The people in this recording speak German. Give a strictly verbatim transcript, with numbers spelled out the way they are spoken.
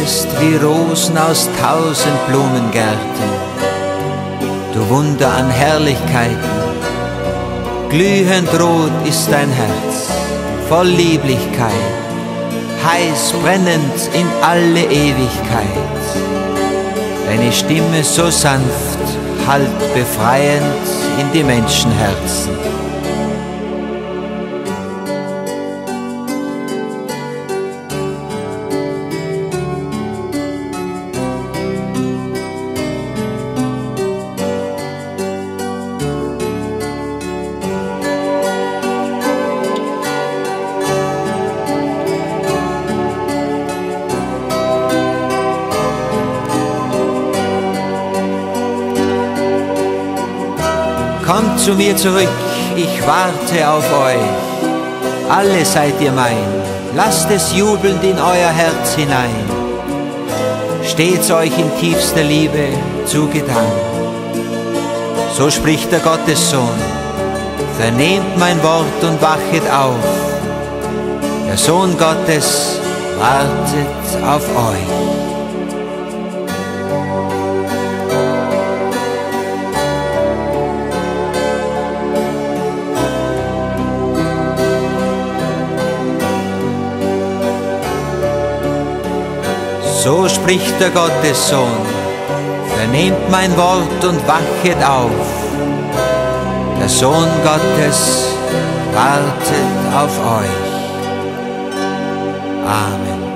bist wie Rosen aus tausend Blumengärten, du Wunder an Herrlichkeiten. Glühend rot ist dein Herz, voll Lieblichkeit, heiß brennend in alle Ewigkeit. Deine Stimme so sanft, hallt befreiend in die Menschenherzen. Kommt zu mir zurück, ich warte auf euch. Alle seid ihr mein, lasst es jubelnd in euer Herz hinein. Steht's euch in tiefster Liebe zugetan. So spricht der Gottessohn, vernehmt mein Wort und wachet auf. Der Sohn Gottes wartet auf euch. So spricht der Gottessohn, vernehmt mein Wort und wachet auf. Der Sohn Gottes wartet auf euch. Amen.